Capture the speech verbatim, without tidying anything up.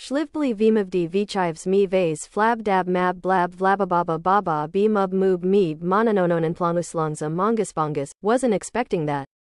Shlivbli vimavdi vichives me vase flab dab mab blab vlabababa baba b mub moob meeb mononononanplanuslonza ongispongus. Wasn't expecting that.